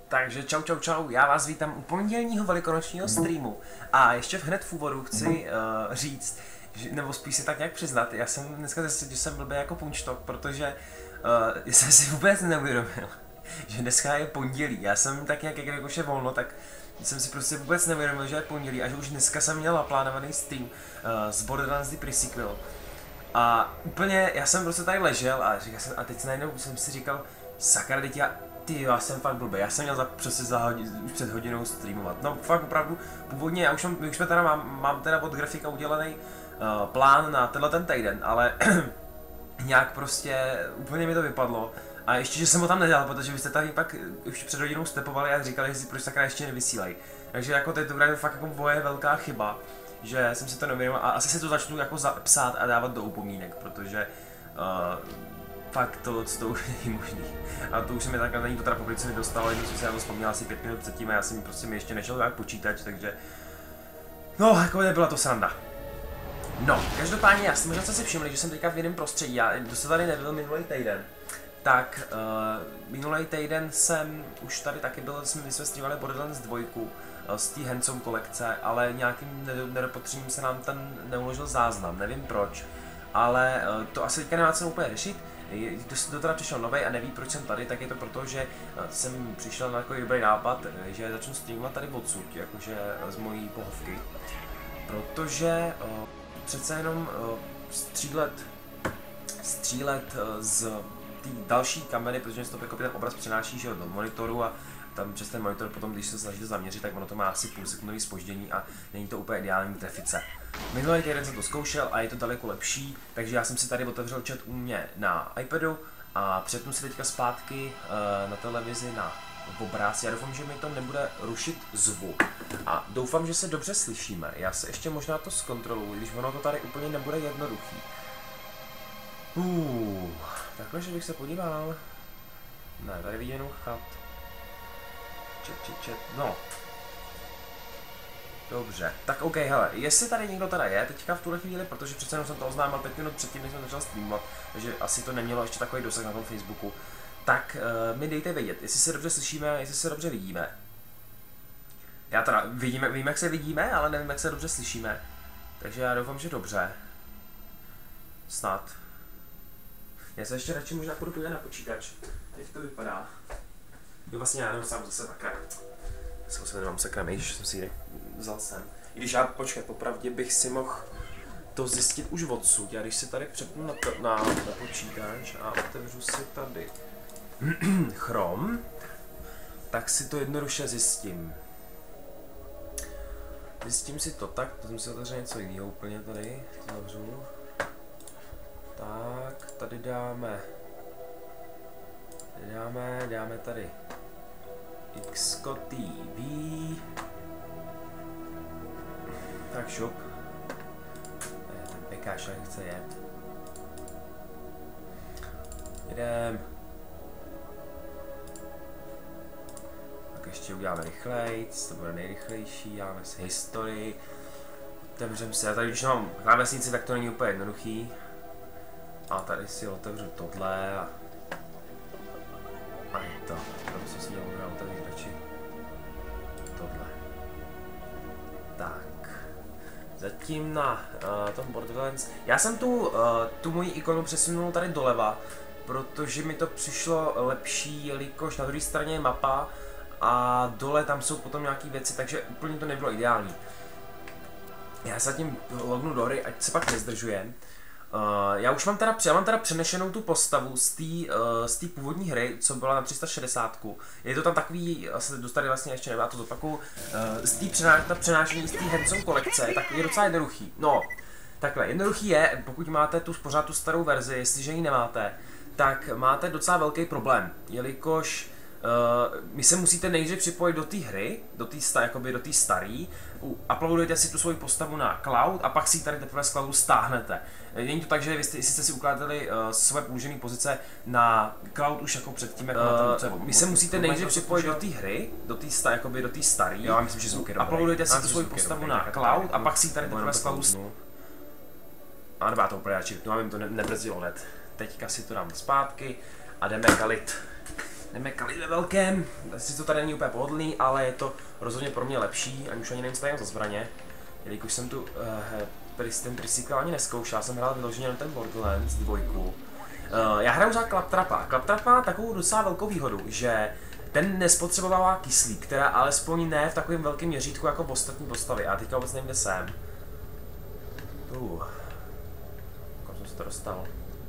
Takže čau, já vás vítám u pondělního velikonočního streamu. A ještě hned v úvodu chci říct, nebo spíš si tak nějak přiznat, já jsem dneska zjistil, že jsem blbý jako punčtok, protože jsem si vůbec neuvědomil, že dneska je pondělí. Já jsem tak nějak, jak už je volno, tak jsem si prostě vůbec neuvědomil, že je pondělí a že už dneska jsem měl naplánovaný stream z Borderlands The Pre-Sequel. A úplně, já jsem prostě tady ležel a teď najednou jsem si říkal, sakra, teď já jsem fakt blbý, já jsem měl už před hodinou streamovat. No fakt opravdu, původně, já už teda mám teda od grafika udělaný plán na tenhle ten týden, ale nějak prostě úplně mi to vypadlo. A ještě, že jsem ho tam nedělal, protože byste tady pak už před hodinou stepovali a říkali, že si proč sakra ještě nevysílají. Takže jako teď to bude fakt jako moje velká chyba, že jsem si to neuvědomil a asi si to začnu jako psát a dávat do upomínek, protože fakt to už není možný. A to už se mi takhle není to teda publice mi dostalo, jenom jsem si na to vzpomněl asi 5 minut předtím a já jsem prostě mi ještě nešel tak počítač, takže no, jako nebyla to sranda. No, každopádně já jsem možná si všimli, že jsem teďka v jiném prostředí, já se tady nebyl minulý týden. Tak minulý týden jsem už tady taky byl, my jsme streamovali Borderlands 2 z té Handsome kolekce, ale nějakým nedopatřením se nám ten neuložil záznam, nevím proč. Ale to asi teďka nemá cenu úplně řešit. Kdo teda přišel novej a neví, proč jsem tady, tak je to proto, že jsem přišel na takový dobrý nápad, že začnu streamovat tady odsud, jakože z mojí pohovky. Protože přece jenom střílet z té další kamery, protože se to jako ten obraz přenáší že, do monitoru a tam přes ten monitor potom, když se snažíte zaměřit, tak ono to má asi půlsekundový zpoždění a není to úplně ideální trefice. Minulý týden jsem to zkoušel a je to daleko lepší, takže já jsem si tady otevřel chat u mě na iPadu a přepnu si teďka zpátky na televizi na obraz. Já doufám, že mi to nebude rušit zvuk a doufám, že se dobře slyšíme. Já se ještě možná to zkontroluji, když ono to tady úplně nebude jednoduchý. Takhle, že bych se podíval. Ne, tady vidím jenom chat. Chat, no. Dobře, tak OK, hele, jestli tady někdo teda je teďka v tuhle chvíli, protože přece jenom jsem to oznámil 5 minut předtím, než jsem začal streamovat, takže asi to nemělo ještě takový dosah na tom Facebooku, tak mi dejte vědět, jestli se dobře slyšíme, jestli se dobře vidíme. Já teda vím, jak se vidíme, ale nevím, jak se dobře slyšíme, takže já doufám, že dobře. Snad. Já se ještě radši možná půjdu podívat na počítač, jak to vypadá. Jo, vlastně já nevím sám zase sakra. Já se nemám sakra nejž, že jsem si ji vzal sem. I když já, počkat, popravdě bych si mohl to zjistit už odsud. Já když si tady přepnu na počítač a otevřu si tady Chrome, tak si to jednoduše zjistím. Zjistím si to tak, to jsem si otevřel něco jiného úplně tady, to zavřu. Tak, tady dáme tady Xko TV. Tak šup. Ten pekáš, jak chce jet. Jdem. Tak ještě uděláme rychlejc, to bude nejrychlejší, dáme si historii. Otevřem si, já tady když mám klávesnici, tak to není úplně jednoduchý. A tady si otevřu tohle a je to, co si dělám tady radši tohle. Tak, zatím na tom Borderlands, já jsem tu moji ikonu přesunul tady doleva, protože mi to přišlo lepší, jelikož na druhé straně je mapa a dole tam jsou potom nějaké věci, takže úplně to nebylo ideální. Já se zatím lognu do hry, ať se pak nezdržujem. Já už mám teda přenešenou tu postavu z té původní hry, co byla na 360. Je to tam takový, asi dostali vlastně ještě nebyla to zopaku, z té přenášení z té Handsome kolekce, tak je docela jednoduchý. No, takhle, jednoduchý je, pokud máte pořád tu starou verzi, jestliže ji nemáte, tak máte docela velký problém, jelikož vy se musíte nejdřív připojit do té hry, do té staré, uploadujete si tu svoji postavu na cloud a pak si ji tady teprve z cloudu stáhnete. Není to tak, že jestli jste si ukládali své použené pozice na cloud už jako předtím, jak na tom vy se musíte nejdřív připojit do té hry, do té staré, uploadujete si tu svoji postavu na cloud a pak si ji tady teprve z cloudu stáhnete. A nebo já to úplně radši, no abych to nebrzdilo hned. Teďka si to dám zpátky a jdeme kalit. jdeme kalit ve velkém, asi to tady není úplně pohodlný, ale je to rozhodně pro mě lepší, ani už ani nevím, co tady mám za zbraně. Jelikož jsem tu ten pre-sequel ani neskoušel, jsem hrál vyloženě na ten Borderlands 2. Já hraju za Claptrapa. Claptrap má takovou docela velkou výhodu, že ten nespotřebovává kyslík, která alespoň ne v takovém velkém měřítku jako v ostatní postavy. A teďka vůbec nevím, kde jsem. Kam jsem se to dostal?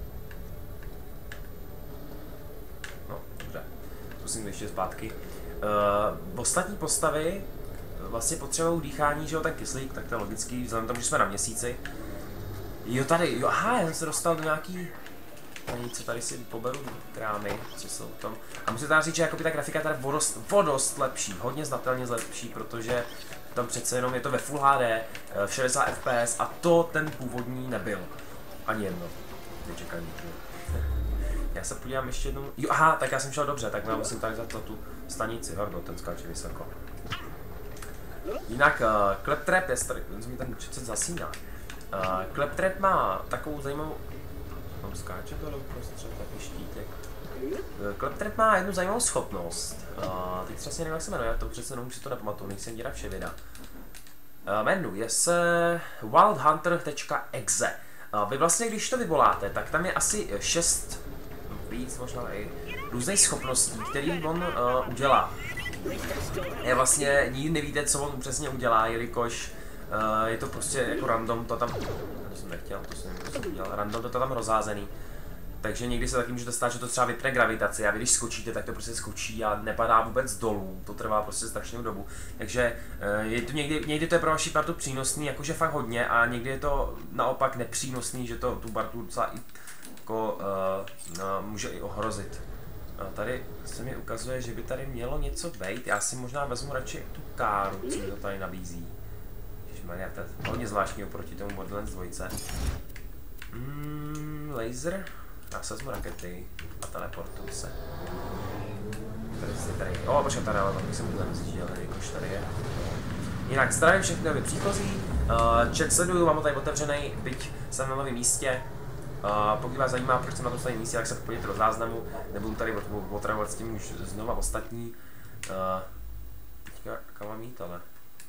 No, dobře. Zkusím ještě zpátky. Ostatní postavy vlastně potřebují dýchání, že jo, ten kyslík, tak to je logický, vzhledem tomu, že jsme na měsíci. Jo, tady, jo, aha, já jsem se dostal do nějaký... Co tady si poberu krámy, co jsou tam. A musím teda říct, že ta grafika je tady vodost lepší, hodně znatelně lepší, protože tam přece jenom je to ve Full HD, v 60 fps a to ten původní nebyl. Ani jedno. Nečekání. Já se podívám ještě jednou. Jo, aha, tak já jsem šel dobře, tak já musím tady za tu stanici, hordo, ten skáče vysoko. Jinak Claptrap je starý, mi ten čet zasíná. Claptrap má takovou zajímavou... Tam skáče to uprostřed, takový štítek. Claptrap má jednu zajímavou schopnost. Teď přesně nevím, jak se jmenuje, já to přesně nevím, si to nepamatuju, nejsem děda vše videa. Jmenuje se wildhunter.exe. Vy vlastně, když to vyvoláte, tak tam je asi 6, víc možná i různých schopností, který on udělá. Je vlastně nikdy nevíte, co on přesně udělá, jelikož je to prostě jako random, to tam... To jsem nechtěl, to jsem prostě udělal, random to tam rozházený. Takže někdy se taky můžete stát, že to třeba vypne gravitaci a vy když skočíte, tak to prostě skočí a nepadá vůbec dolů, to trvá prostě strašnou dobu. Takže je to někdy to je pro vaši partu přínosný, jakože fakt hodně, a někdy je to naopak nepřínosný, že to tu partu docela jako, může i ohrozit. Tady se mi ukazuje, že by tady mělo něco být, já si možná vezmu radši tu káru, co mi to tady nabízí. Ježišmarja, to je hodně zvláštní oproti tomu Borderlands 2. Laser? Já se vezmu rakety a teleportuju se. Tady. Počkej, tady, ale tam jsem vůbec nezjížděl, jakož tady je. Jinak zdravím všechny nově příchozí. Chat sleduju, mám ho tady otevřený, byť jsem na novém místě. Pokud vás zajímá, proč jsem na tom stejném místě, tak se podívejte do záznamu. Nebudu tady otravovat s tím už znova ostatní. Teďka kam mám jít, ale...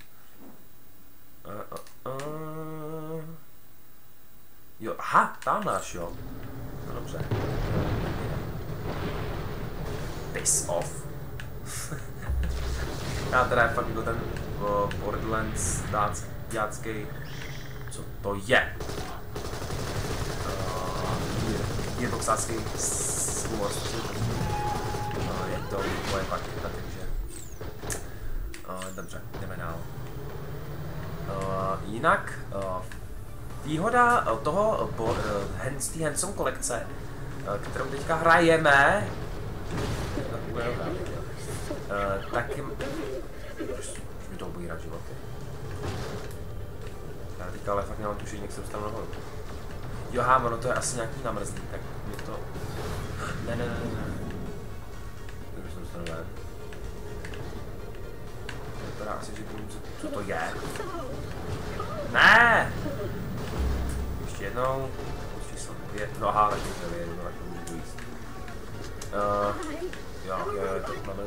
Jo, aha, tam náš, jo. No dobře. Piss off. Já teda fakt jako ten Borderlands dácký. Co to je? Gearboxácký humor. Je to moje paketa, takže... Dobře, jdeme dál. Jinak výhoda toho Handsome kolekce, kterou teďka hrajeme, tak už mi to obírá životy. Já teďka ale fakt nemám tušení, jak se dostanu nahoru. Jo, ono to je asi nějaký namrzlý, tak mi to... Ne. Už se dostanu ven. Vypadá asi, že budu, co to je. Ne! Ještě jednou. Číslo 2. No aha, tak to je jedno, tak to můžu jíst. Jo, to máme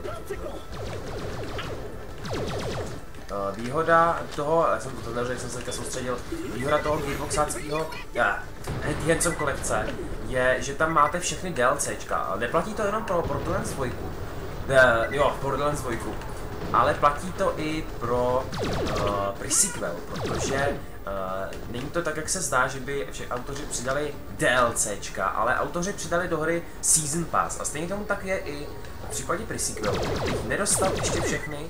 výhoda toho, já jsem to neřekl, jsem se teďka soustředil, výhoda toho Gearboxáckého Handsome kolekce je, že tam máte všechny DLCčka, ale neplatí to jenom pro Borderlands 2. Jo, Borderlands 2. Ale platí to i pro pre-sequel, protože není to tak, jak se zdá, že by autoři přidali DLCčka, ale autoři přidali do hry Season Pass. A stejně tomu tak je i v případě pre-sequelu. Nedostal ještě všechny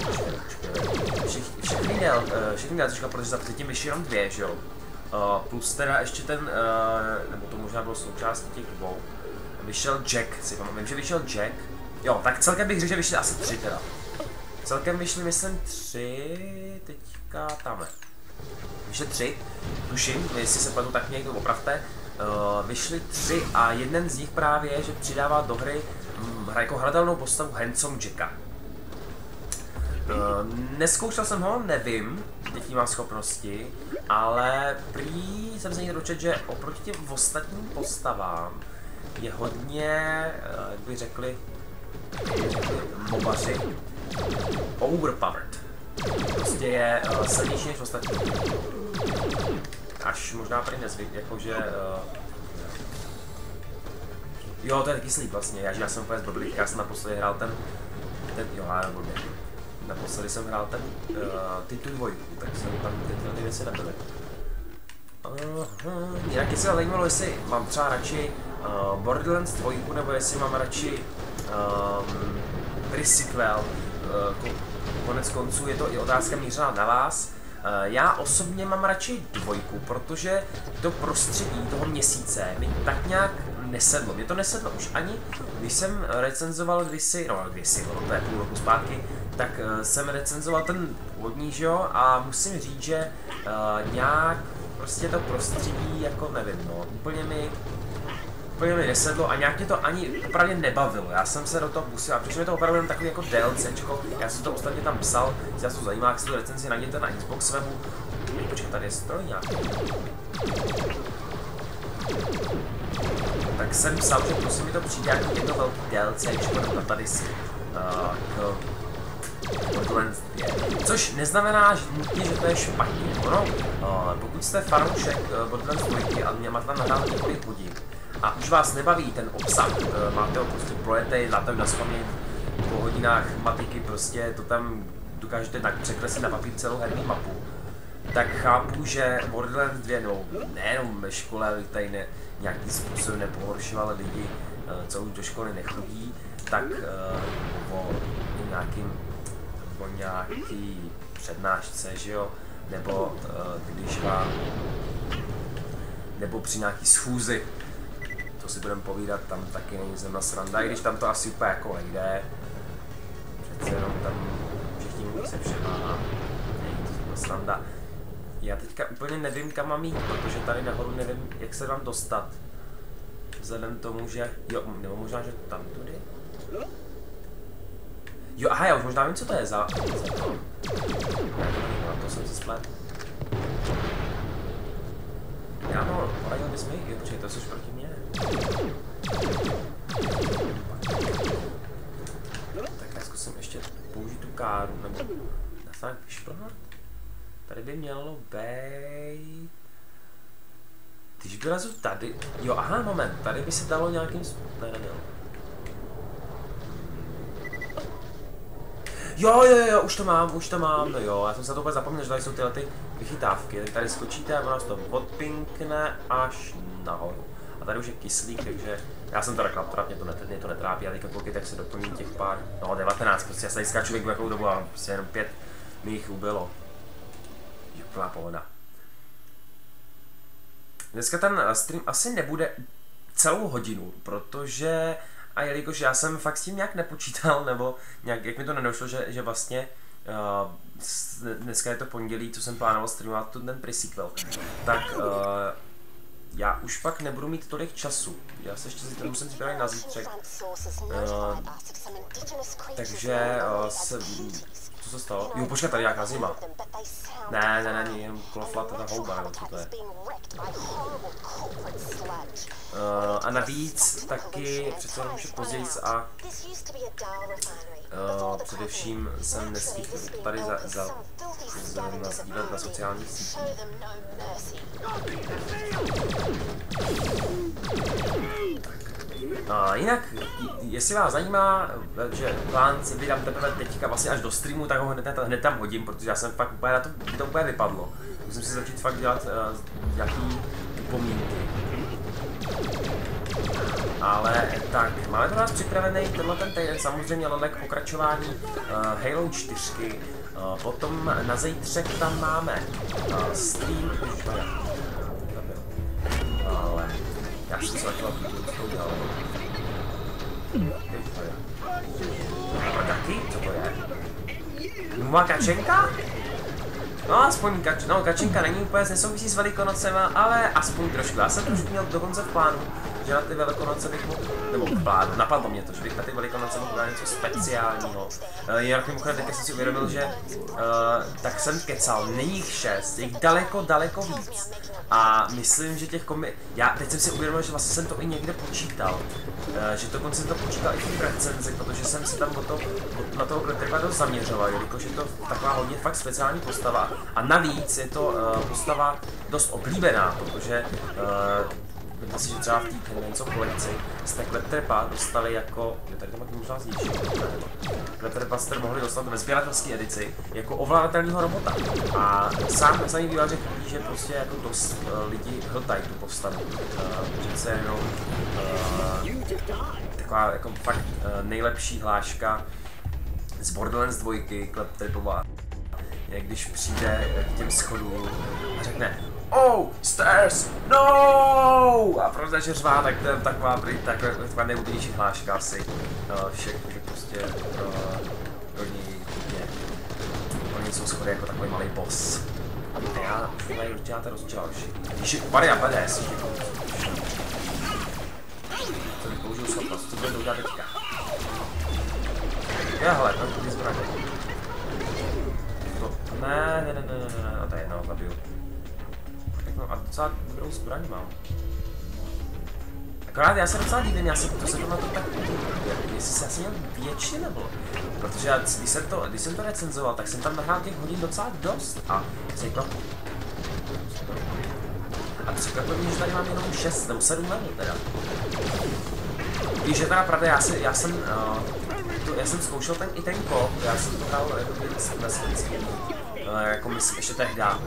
DLCčka, protože za předtím vyšly jenom 2, že jo? Plus teda ještě ten, nebo to možná bylo součástí těch dvou, vyšel Jack, si pamatuju, vím, že vyšel Jack. Jo, tak celkem bych řekl, že vyšly asi 3 teda. Celkem vyšly, myslím, 3, teďka tamhle. Vyšly 3, tuším, jestli se pletu, tak mě někdo opravte. Vyšly 3 a jeden z nich právě je, že přidává do hry jako hratelnou postavu Handsome Jacka. Neskoušel jsem ho, nevím, jaký má schopnosti, ale prý jsem se někde dočetl, že oproti těm ostatním postavám je hodně, jak by řekli, mobaři overpowered. Prostě je silnější než ostatní. Až možná prý nezvyk, jakože... Jo, to je taky slíp vlastně, já jsem úplně zblblý, já jsem naposledy hrál jo, já neblbě. Naposledy jsem hrál tu dvojku, tak jsem tam tyhle ty věci nebyly. Jinak jestli zajímalo, jestli mám třeba radši Borderlands 2, nebo jestli mám radši pre-sequel. Konec konců je to i otázka mířená na vás. Já osobně mám radši 2, protože to prostředí toho měsíce mi tak nějak nesedlo. Mě to nesedlo už ani, když jsem recenzoval kdysi, to je půl roku zpátky, tak jsem recenzoval ten původní, že jo, a musím říct, že nějak prostě to prostředí, jako nevím, no, úplně mi nesedlo a nějak mě to ani opravdu nebavilo. Já jsem se do toho pustil a přišlo mi to opravdu jenom takový jako DLCčko. Já jsem to ostatně tam psal, jestli vás to zajímá, jak si tu recenzi najděte na Xbox webu. Počkej, tady je stroj nějaký. Tak jsem psal, že prosím mi to přijde jako jedno velký DLCčko na tady si k Borderlands 2. Což neznamená nutně, že to je špatně. Ono, pokud jste fanoušek Borderlands 2 a máte tam nahrát několik hodin, a už vás nebaví ten obsah, máte ho prostě projetej, dáte ho naspamět po hodinách matiky, prostě to tam dokážete překreslit na papír celou herní mapu, tak chápu, že Borderlands 2, no nejenom ve škole, tady nějakým způsobem nepohoršovali lidi, co už do školy nechodí, tak o nějaký přednášce, že jo, nebo když vám, nebo při nějaký schůzi, to si budeme povídat, tam taky není zrovna sranda, i když tam to asi úplně jako nejde. Přece jenom tam všichni mluví se všema, není to zrovna sranda. Já teďka úplně nevím, kam mám jít, protože tady nahoru nevím, jak se vám dostat. Vzhledem tomu, že, jo, nebo možná, že tam tudy. Jo, aha, já už možná vím, co to je za to. To jsem si splet. Já no, poradil bys mi, jo, počkej, to jsi proti mě. Tak já zkusím ještě použít tu káru, nebo nastavit vyšplhat. Tady by mělo být... Když vylezu tady... Jo, aha, moment, tady by se dalo nějakým... Ne, nemělo. Jo, už to mám, no jo, já jsem se to úplně zapomněl, že tady jsou tyhle ty vychytávky, tak tady skočíte a ono to odpinkne až nahoru. A tady už je kyslík, takže já jsem to reklam, mě to netrápí, a teďka kolik tak se doplní těch pár, no 19, prostě já se tady skáču věku jakou dobu a prostě jenom 5 mi jich ubylo. Úplná pohoda. Dneska ten stream asi nebude celou hodinu, protože a jelikož já jsem fakt s tím nějak nepočítal, nebo nějak, jak mi to nedošlo, že vlastně dneska je to pondělí, co jsem plánoval streamovat ten pre-sequel, tak já už pak nebudu mít tolik času. Já se ještě zítra musím připravit na zítřek. Takže co se stalo? Jo, počkej, tady nějaká zima. Ne, jenom kloflat ta houba, nebo co to je. A navíc taky, přece jenom už je později a především jsem nestihl tady nazdílet na sociálních sítích. Jinak, jestli vás zajímá, že plán se vydám teprve teďka vlastně až do streamu, tak ho hned tam hodím, protože já jsem fakt úplně na to úplně vypadlo. Musím si začít fakt dělat nějaký upomínky. Ale tak, máme pro vás připravený tenhle ten týden samozřejmě lelek pokračování Halo 4. Potom na zítřek tam máme stream, ale já jsem se začala to udělal. A taky? Co to je? Nová kačenka? No aspoň kačenka není úplně, nesouvisí s Velikonocema, ale aspoň trošku. Já jsem trošku měl dokonce v plánu, že na ty Velikonoce bych mohl, nebo napadlo mě to, že bych na ty Velikonoce mohl udělat něco speciálního. Jinak mimochodem teďka jsem si uvědomil, že tak jsem kecal, není jich 6, je jich daleko víc. A myslím, že těch teď jsem si uvědomil, že vlastně jsem to i někde počítal. Že dokonce jsem to počítal i v recenzi, protože jsem si tam na toho Clatterpa dost zaměřoval, jelikož je to taková hodně fakt speciální postava. A navíc je to postava dost oblíbená, protože myslím si, že třeba v té Tendenco kolekci jste Clatterpa dostali jako, tady to máte možná zničit, Clatterpa jste mohli dostat ve sběratelské edici jako ovládatelného robota. A sami vývojáři chvíli, že prostě jako dost lidi hltají tu postavu. Přece jenom taková jako fakt nejlepší hláška z Borderlands 2, Clatterpova, je když přijde k těm schodům a řekne Oh, stairs, no! A protože že řvá, tak to je taková nejoblíbenější hláška asi všech, že prostě oni jsou schody jako takový malý boss. A já tady děláte rozčal všichni. Když je upady a badass, to vypoužiju schopnost, co bude udělat teďka? Já hele, to ty zbraně. Ne, a tady jednou zabiju. No a docela dobrou zbraň mám. Akorát já se docela divím, to se to na to tak jestli se asi měl většině nebo. Protože když jsem to recenzoval, tak jsem tam nahrál těch hodin docela dost a překvapuje mě, že tady mám jenom 6 nebo 7 level teda. Když je teda pravda, já jsem zkoušel ten kop, já jsem to hrál jako na svenským, jako myslím ještě tehda.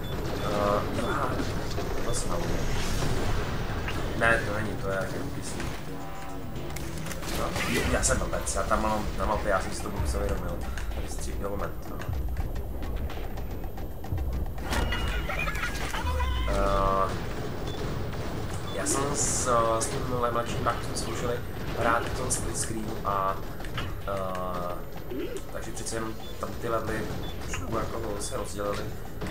Ne, to není, to je jak písní. No, já jsem blbec, já tam mám na mapě, já jsem si to musel vědomil. Tady střípil moment. No. Já jsem s tím mladším bákem zkoušeli hrát v tom split screenu a takže přece jenom tam ty levely trošku jako se rozdělily.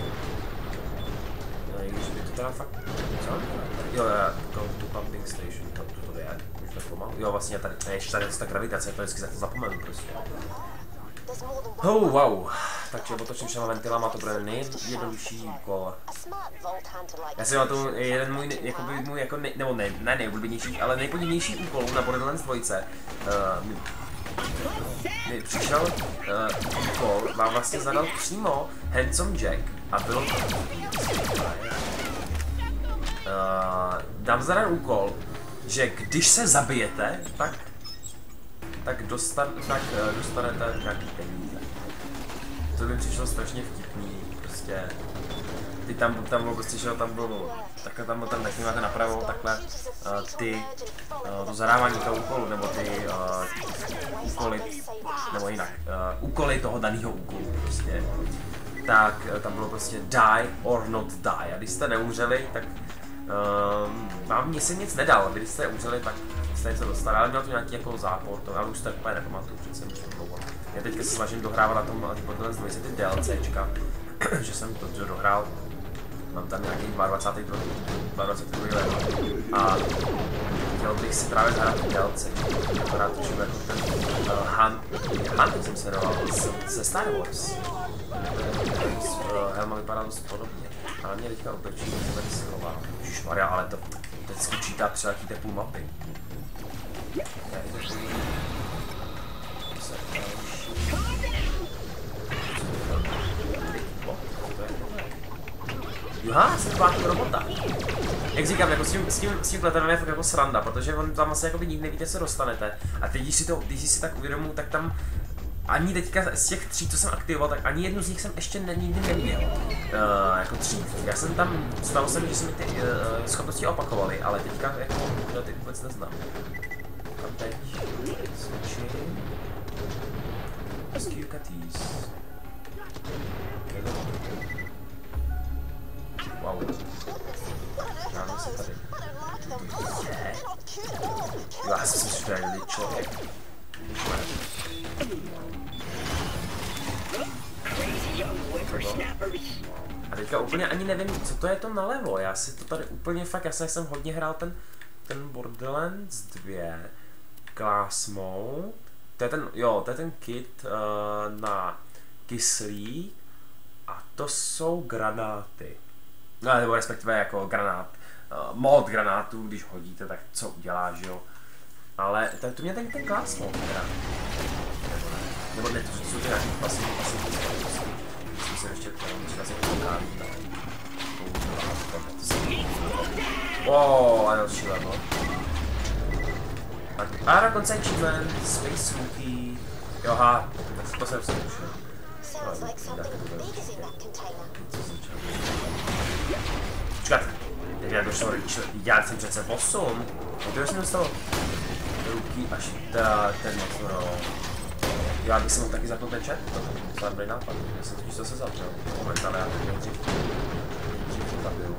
Když by to teda fakt... Co? Jo, go to pumping station, to je, už tak pomalu. Jo, vlastně tady, ještě tady ta gravitace, to vždycky zapomenu prostě. Oh, wow. Takže otočím všema ventilama, to bude nejjednodušší úkol. Já si mám tu jeden můj jako nebo ne nejoblíbenější, ale nejpodivnější úkol na Borderlands 2. Mi přišel úkol, vám vlastně zadal přímo Handsome Jack a bylo to dám zadal úkol, že když se zabijete, tak dostanete nějaký peníze. To by přišlo strašně vtipný, prostě. Tam bylo prostě, že tam bylo, takhle tam byl ten, tak máte napravo, takhle to zadávání toho úkolu, nebo ty úkoly, nebo jinak, úkoly toho daného úkolu, prostě. Tak tam bylo prostě die or not die, a když jste neumřeli, tak vám nic nedal, když jste umřeli, tak jste něco dostali, ale měl to nějaký jako zápor, to já už to úplně nepamatuju, přece jsem dlouho. Já teďka se snažím dohrávat na tom Borderlands 2 ty DLCčka, že jsem to dohrál, mám tam nějaký 22. level a chtěl bych si právě zahrát DLC, akorát to, že jako ten Hunt jsem se jmenoval ze Star Wars. Helma vypadá dost podobně, ale mě teďka otočí, že tady se chová. Ježišmarja, ale to teď skočítá přiletíte půl mapy. Aha, jsem taková robota. Jak říkám, jako s tím Clatterpem je fakt jako sranda, protože on tam vlastně jako nikdy nevíte, co dostanete. A teď, když si tak uvědomuji, tak tam ani teďka z těch 3, co jsem aktivoval, tak ani jednu z nich jsem ještě nikdy neměl. Jako dřív. Já jsem tam, stalo se mi, že se mi ty schopnosti opakovaly, ale teďka jako ty vůbec neznám. A teď skočím. Rescue Cuties. Wow. Dáme se tady. Je. Já jsem si tady člověk. A teďka úplně ani nevím, co to je to nalevo, já si to tady úplně fakt, já jsem hodně hrál ten ten Borderlands 2, Class Mode, to je ten, jo, to je ten kit na kyslík a to jsou granáty. No, nebo respektive jako granát, mod granátů, když hodíte, tak co udělá, že jo. Ale to mě ten Class Mode teda. Nebo ne, to jsou ty nějaký pasivní, myslím si ještě třeba se kouká. Wow, ano, šíleno. A dokonce achievement, Space Rookie. Joha, to jsem se tušil. Počkat, teď já došlo rychle, já jsem přece 8. Kdo jsem dostal Rookie až ten no. Já bych si mohl taky zapnout ten chat, to byl dobrý nápad, já jsem totiž zase zapnul. Moment, ale já tak nejdřív to zabiju.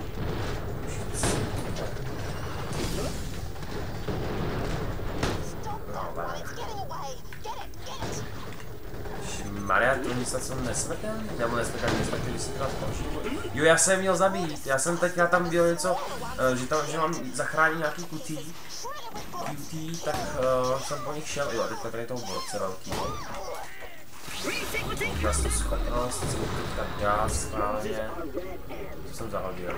Maria, to nic na co nesmrtelný? Nebo nesmrtelný, když si teda spolčí. Jo, já jsem je měl zabít, já jsem teď tam dělal něco, že mám zachránit nějaký QT, tak jsem po nich šel, jo, teďka tady je toho borce velký. Já jsem to schopnost, tak já správně, co jsem zahodil.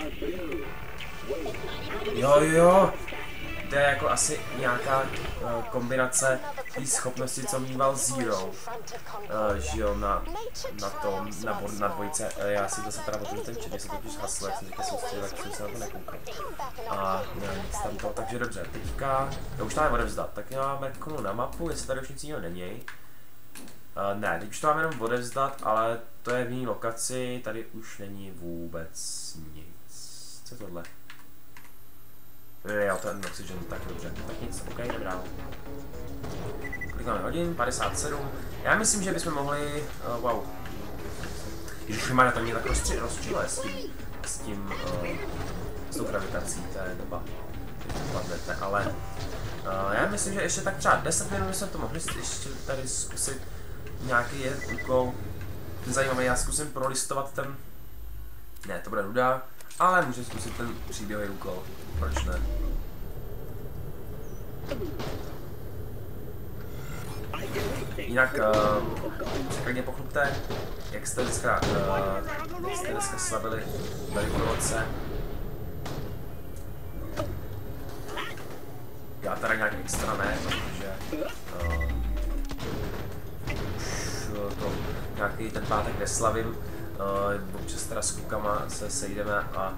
Jo, to je jako asi nějaká kombinace té schopnosti, co mýval Zero, že jo, na dvojce. Já si zase teda protože ten čet, se totiž hasl, jak jsem teďka soustředil, tak jsem se na to nekoukal. A nic tam to, takže dobře, teďka, já už to máme odevzdat, tak já mrknu na mapu, jestli tady už nic jiného není. Ne, teď už to máme jenom odevzdat, ale to je v jiný lokaci, tady už není vůbec nic. Co je tohle? Jo, ten oxygen, tak dobře, tak nic, ok, jdem dál. Kolik máme hodin? 57. Já myslím, že bychom mohli, wow. Ježišmarja, to mě tak rozčilé s tou gravitací, to je doba. Padnete, ale já myslím, že ještě tak třeba 10 minut jsme to mohli ještě tady zkusit nějaký úkol. Ten zajímavý, já zkusím prolistovat ten, ne, to bude nuda, ale můžu zkusit ten příběhový úkol, proč ne? Jinak, klidně pochlupte, jak jste dneska slavili Velikonoce. Já teda nějak extra ne, protože už to nějaký ten pátek neslavím. Občas teda s klukama se sejdeme a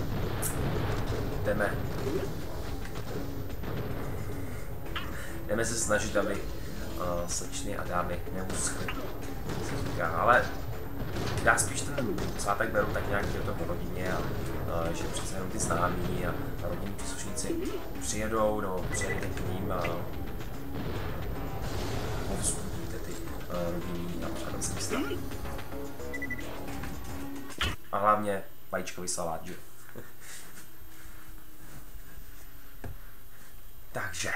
jdeme se snažit, aby slečny a dámy neuschly, se říká, ale já spíš ten svátek beru tak nějak, že to po rodině a že přece jenom ty známí a rodinní příslušníci přijedou nebo přijedete k ním a povzbudíte ty rodinní a přátelské vztahy. A hlavně vajíčkový salát, že? Takže.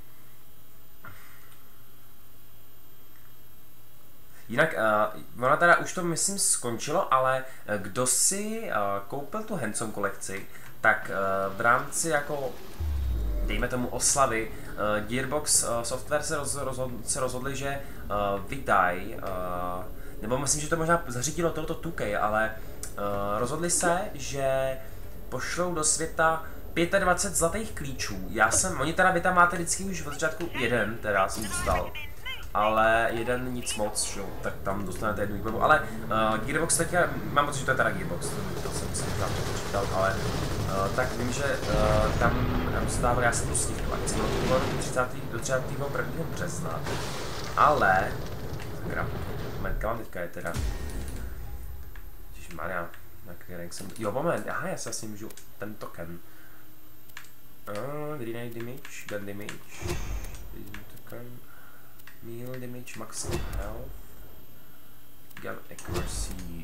Jinak, ona teda už to myslím skončilo, ale kdo si koupil tu Handsome kolekci, tak v rámci jako, dejme tomu oslavy, Gearbox Software se rozhodli, že vydají, nebo myslím, že to možná zařídilo tohoto 2K, ale rozhodli se, že pošlou do světa 25 zlatých klíčů. Oni teda vy tam máte vždycky už od začátku jeden, teda jsem dostal. Ale jeden nic moc, že? Tak tam dostanete jednu výbavu, ale Gearbox teďka, mám pocit, že to je teda Gearbox, to jsem si tam počítal, ale tak vím, že tam dostával, já jsem prostě tu akci, bylo do 31. března, ale, momentka mám teďka je teda, ježišmarja, na který jsem, jo moment, aha, já si asi můžu ten token, Grenade damage, gun damage, token, meal damage, maximum health, gun accuracy,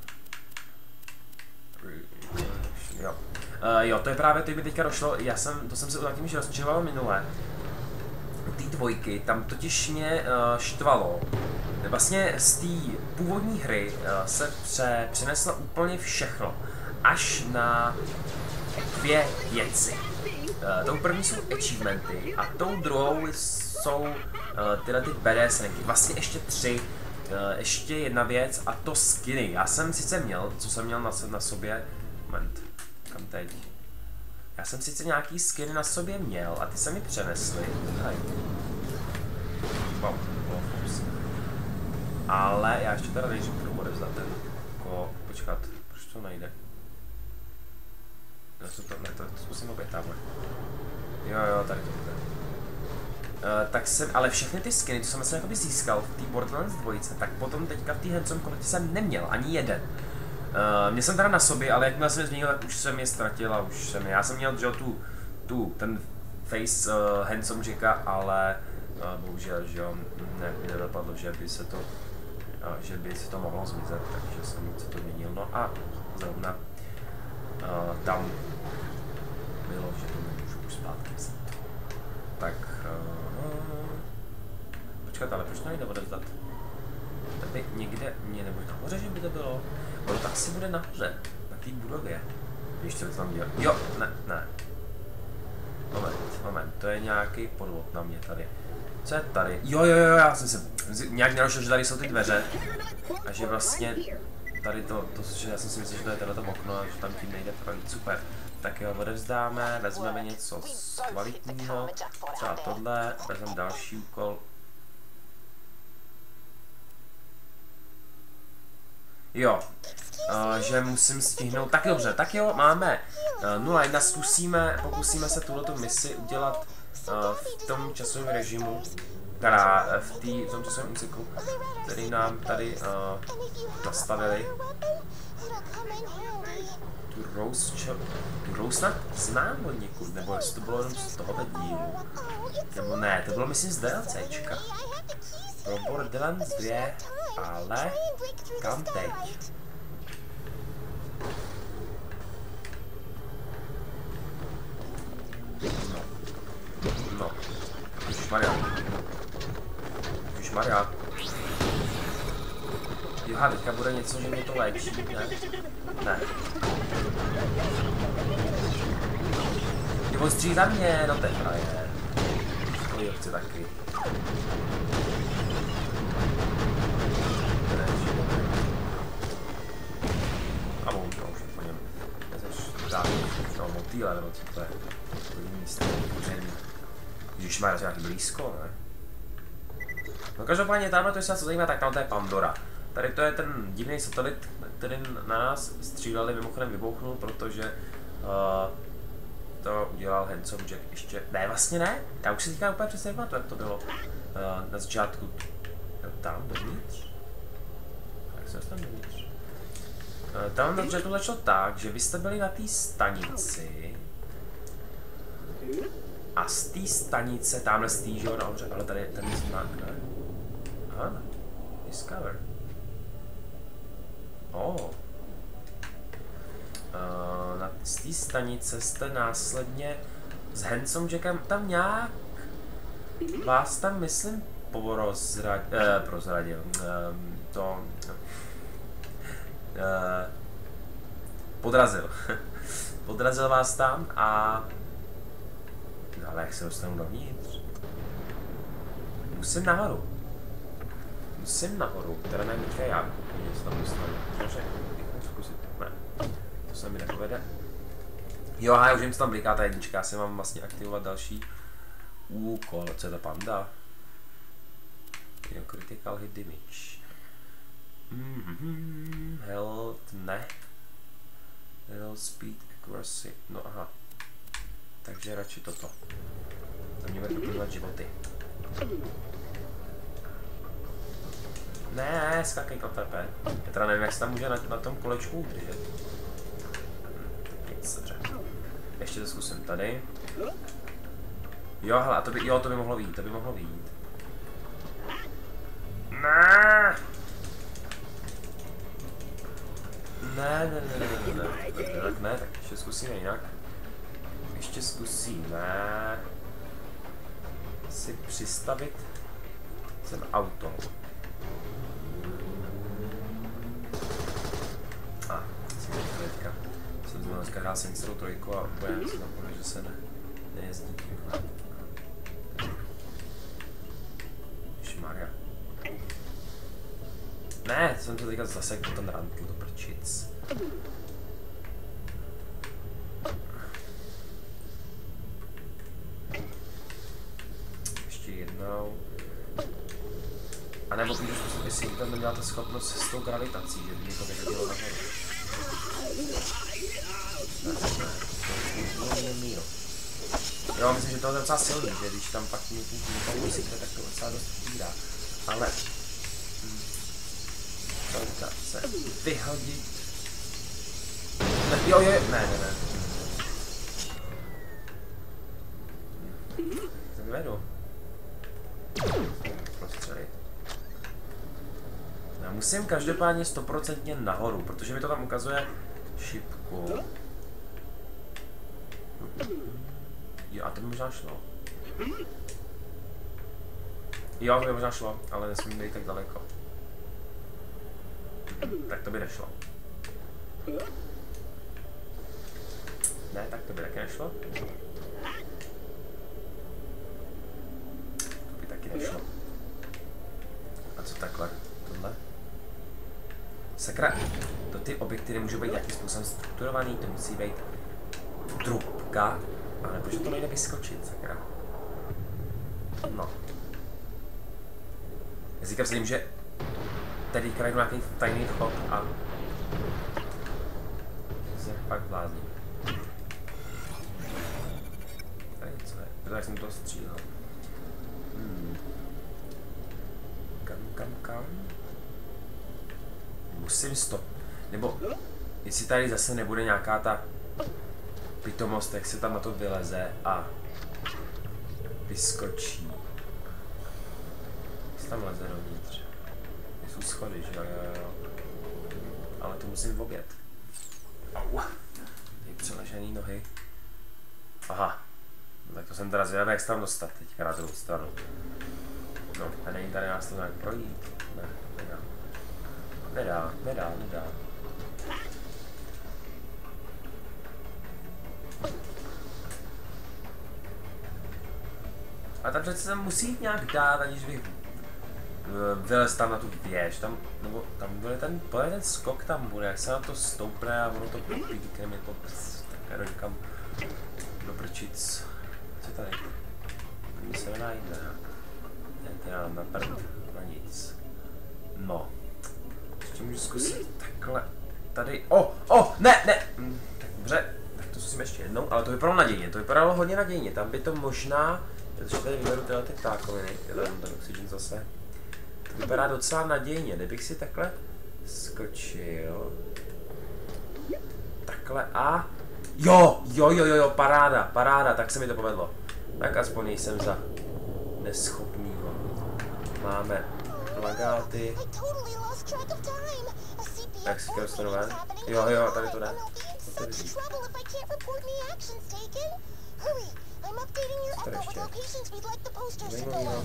jo. Jo, to je právě, to mi teďka došlo, to jsem se zatím už rozčiloval minule. Ty dvojky, tam totiž mě štvalo. Vlastně z té původní hry se přeneslo úplně všechno, až na dvě věci. tou první jsou achievementy a tou druhou jsou tyhle ty badass ranky. Vlastně ještě 3. Ještě jedna věc a to skiny. Já jsem sice měl, co jsem měl na sobě, moment, kam teď? Já jsem sice nějaký skiny na sobě měl a ty se mi přenesly. Wow, ale já ještě teda nejsem k tomu odevzdat ten počkat, proč to nejde? To zkusím opět tamhle. Jo, tady to bude. Tak jsem, ale všechny ty skiny, co jsem vlastně jakoby získal v té Borderlands 2, tak potom teďka v té Handsome Collecti jsem neměl ani jeden. Měl jsem teda na sobě, ale jakmile jsem je změnil, tak už jsem je ztratil a už jsem je. Já jsem měl, že ten face Handsome Jacka, ale bohužel, že jo, nedopadlo, že by se to mohlo zmizet, takže jsem se to měnil. No a zrovna tam bylo, že to nemůžu už zpátky vzít. Tak, počkat, ale proč to nejde odevzdat? Tady někde, nebo nahoře, že by to bylo? Ono tak si bude nahoře, na té budově. Víš, co by to tam dělal? Jo, ne. Moment, to je nějaký podvod na mě tady. Co je tady? Jo, já jsem se nějak nerošel, že tady jsou ty dveře. A že vlastně tady že já jsem si myslel, že to je tohleto okno a že tam tím nejde projít. Super. Tak jo, odevzdáme, vezmeme něco z kvalitního, třeba tohle, vezmeme další úkol. Jo, že musím stihnout, tak dobře, tak jo, máme 0-1, pokusíme se tuhletu misi udělat v tom časovém režimu, teda v tom časovém úseku, který nám tady nastavili. Tu Rose snad znám od někud, nebo jestli to bylo jenom z tohoto dílu. Nebo ne, to bylo myslím z DLCčka. Pro Borderlands 2, ale kam teď? No. Ježišmarja. Joha, teďka bude něco, že mě to léčí, ne? On střílí na mě, no to je frajer. To chci taky. A bohužel už po něm. No, motýle, nebo co to je? To je místo, kuření. Ježišmarja, to je nějaký blízko, ne? No každopádně tamhle to je se co zajímá, tak tam to je Pandora. Tady to je ten divný satelit, který na nás stříleli, mimochodem vybouchnul, protože to udělal Handsome Jack ještě. Ne, vlastně ne. Já už si teďka úplně přesně pamatuju, jak to bylo na začátku. Tam dovnitř? Jak se dostanu dovnitř? Tam na začátku začalo tak, že vy jste byli na té stanici a z té stanice, tamhle z té, že jo, nahoře, ale tady je ten znak, ne? Aha, Discover. Z té stanice jste následně s Handsome Jackem tam nějak vás tam, myslím, prozradil. Podrazil. Podrazil vás tam a... No, ale jak se dostanu dovnitř? Musím nahoru, teda nevím, jak se tam dostanu. Zkusit, ne, to se mi nepovede. Jo, a už jim tam bliká ta jednička, já si mám vlastně aktivovat další úkol. Co je ta panda? Jo, critical hit damage. Health, ne. Little speed, accuracy, no aha. Takže radši toto. To mě bude doplňovat životy. Ne, skakej KTP. Já teda nevím, jak se tam může na tom kolečku udržet. Nic, dobře. Ještě to zkusím tady. Jo, hele, a to by mohlo vyjít, Ne. Tak ještě zkusíme jinak. Ještě zkusíme si přistavit sem auto. Jsem dneska hrál Saints Row 3 a úplně si napomněl, že se nejezdí tímhle. Ježišmarja. Ne, jsem to teďka zasekl ten rantl do prčic. Ještě jednou. A nebo když způsob, jestli tam neměla ta schopnost s tou gravitací, že by mě to nevědělo nahoru. Jo, myslím, že to je docela silný, že když tam pak někým tím musíte, tak to docela dost ubírá. Ale... se vyhodit... Ne, jo, ne. Jsem vedu. Prostřelit. Já musím každopádně 100% nahoru, protože mi to tam ukazuje šipku. Jo, a to by možná šlo. Jo, to by možná šlo, ale nesmím jít tak daleko. Tak to by nešlo. Ne, tak to by taky nešlo. To by taky nešlo. A co takhle? Tohle? Sakra, to ty objekty nemůžou být nějakým způsobem strukturovaný, to musí být trubka. Ale proč to nejde vyskočit, sakra? No. Já si myslím, že tady krajnu nějaký tajný vchod a... se pak blázním. Tady co je? Tady jsem to střílel. Kam? Musím stop. Nebo, jestli tady zase nebude nějaká ta pitomost, jak se tam na to vyleze a vyskočí. Jestli tam leze dovnitř. Jsou schody, že jo. Ale to musím obět. Au. Ty přeležený nohy. Aha. No, tak to jsem teda zvědavý, jak se tam dostat teďka na druhou stranu. No, a není tady nás to nějak projít. Ne, nedá. A tam přece se musí jít nějak dát, aniž bych vylez tam na tu věž, tam, nebo tam bude ten skok tam bude, jak se na to stoupne a ono to píkne mi to tak někam do prčic. Co tady? Ani se nenajde. Ne, teda na prd, na nic. No. Ještě můžu zkusit takhle. Tady, ne! Tak dobře, tak to zkusím ještě jednou, ale to vypadalo nadějně, to vypadalo hodně nadějně, tam by to možná, protože tady vyberu tyhle ty ptákoviny, ten oxygen zase. To vypadá docela nadějně, kdybych si takhle skočil. Takhle a... Jo, paráda, tak se mi to povedlo. Tak aspoň nejsem za neschopnýho. Máme plagáty. Tak si to dostanu ven. Jo, tady to jde. Co tady říct? Co tady ještě? Zajímavý,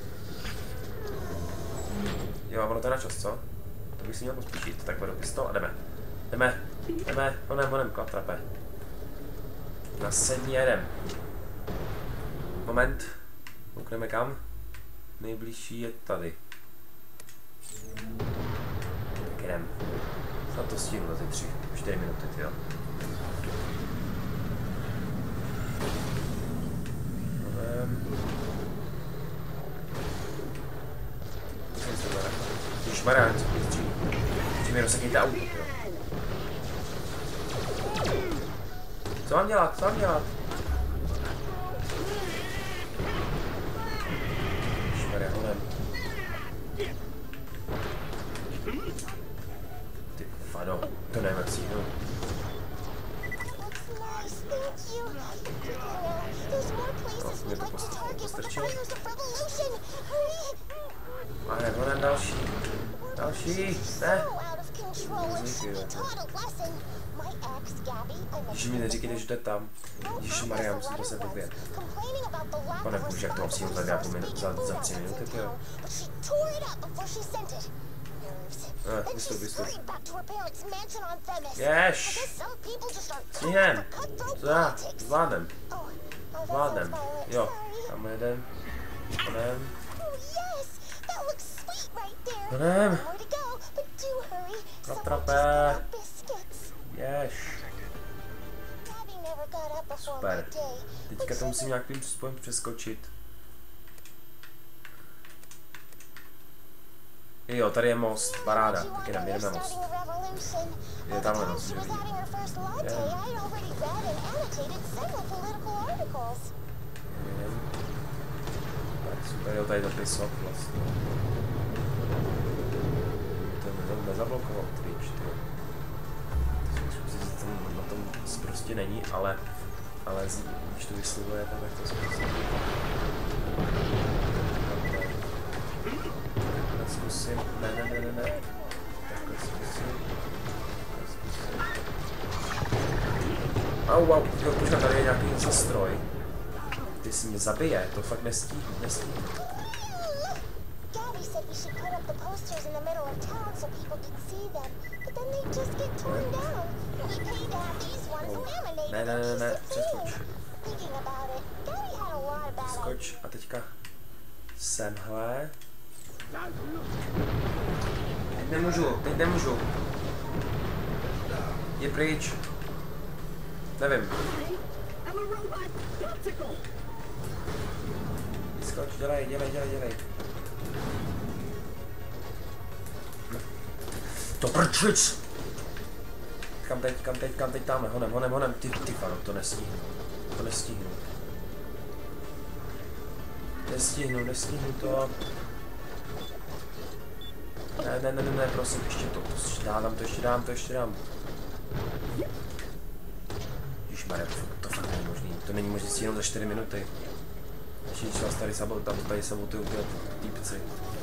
Jo, ono to je na čas, co? To bych si měl pospíšit. Tak vedu pistol a jdeme, honem, klatrape. Nasedni jedem. Moment. Koukneme kam? Nejbližší je tady. Tak jdem. Snad to stihnu za ty 3-4 minuty, jo. Ježišmarja, co mi střílí. Že mi rozsekněte auto, jo. Co mám dělat? Ježišmarja, honem. Ty fado, to nevím, no. To mě to postrčilo. A ne, honem další, ne. Ježi mi neříkejte, že to je tam. Ježišmarja, musím to se dobět. Pane bože, jak to musím za 3 minuty, tyjo. Vystup. Jež! Snihem! Co já? Zvládnem. Zvládnem. Jo, tam jeden. Honem. Honem. Natrapé. Jež. Super. Teďka to musím nějakým způsobem přeskočit. Jo, tady je most, paráda, tak jdeme na most. Je tamhle most, že vidím. Tak super, jo, tady dopisok vlastně. To nezablokoval Twitch, ty. Na tom prostě není, ale když to vyslovuje, tak to zkusím. Zkusím, ne. Takhle zkusím. Au, počkej, tady je nějaký něco stroj. Ty si mě zabije, to fakt nestíhnu. Ne, přeskoč. Skoč a teďka semhle. Teď nemůžu. Je pryč. Nevím. Skoč, dělej. To prčic! Kam teď tamhle, honem, ty faro, to nestihnu. Nestihnu to. Ne, prosím, ještě to ještě dám. Ježišmarja, to fakt není možný, to není možný stihnout za 4 minuty. Ještě vás tady sabotují ty týpci.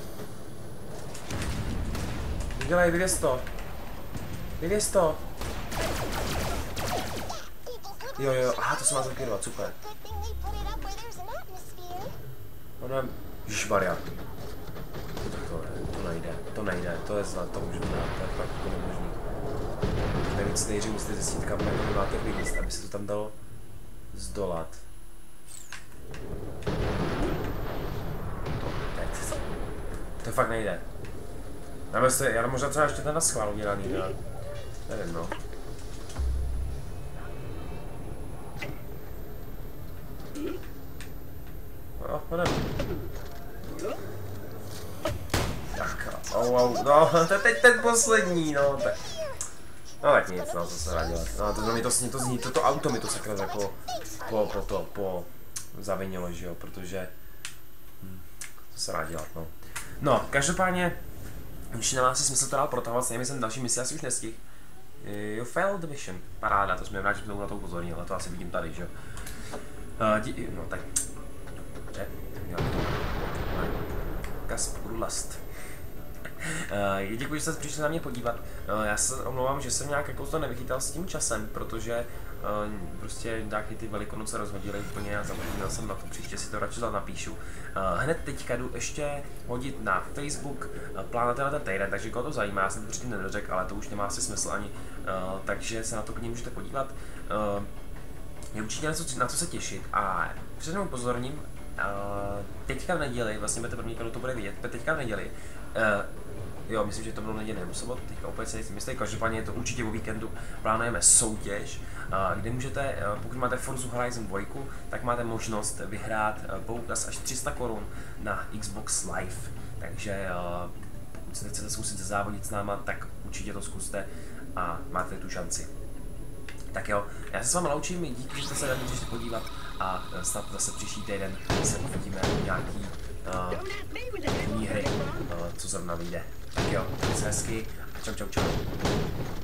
Udělej, vyvěz to. Jo, aha, to se má zakýrovat, super. Ježišmarja. To nejde, to je zlat, to můžu dát, to je fakt to nemožný. Navíc nejdřív musíte zjistit, kam máte vyvíst, aby se to tam dalo zdolat. To fakt nejde. Já možná třeba ještě ten na schvál udělaný, ale nevím, no. No, no, to je teď ten poslední, no, tak. No tak nic, no, co se dá dělat. No, to zní, toto auto mi to sakra jako po zavinilo, že jo, protože, co se dá dělat, no. No, každopádně, už nemá si smysl to dál protahovat, stejně jsem další misi asi už nestihl. You failed the mission, paráda, to jsme rád, že jsem na to upozornil, ale to asi vidím tady, že jo. No, tak, dobře, Kasper Last. Děkuji, že jste přišli na mě podívat. Já se omlouvám, že jsem nějak jako to nevychytal s tím časem, protože prostě nějaký ty Velikonoce rozhodily úplně a zapomněl jsem na to, příště si to radši napíšu. Hned teďka jdu ještě hodit na Facebook plán na ten týden, takže koho to zajímá, já jsem to předtím nedořekl, ale to už nemá asi smysl ani, takže se na to k ní můžete podívat. Je určitě něco, na co se těšit a předem upozorním, teďka v neděli, vlastně budete první, kdo to bude vidět, teďka v neděli, jo, myslím, že to bylo neděli nebo sobotu, teďka opět se nejsem jistý, každopádně je to určitě o víkendu, plánujeme soutěž, kde můžete, pokud máte Forza Horizon 2, tak máte možnost vyhrát poukaz až 300 korun na Xbox Live, takže pokud se chcete zkusit závodit s náma, tak určitě to zkuste a máte tu šanci. Tak jo, já se s vámi loučím, díky, že jste se můžete podívat a snad zase příští týden se uvidíme nějaký jiný hry, co zrovna vyjde. Tak jo, mějte se hezky a čau.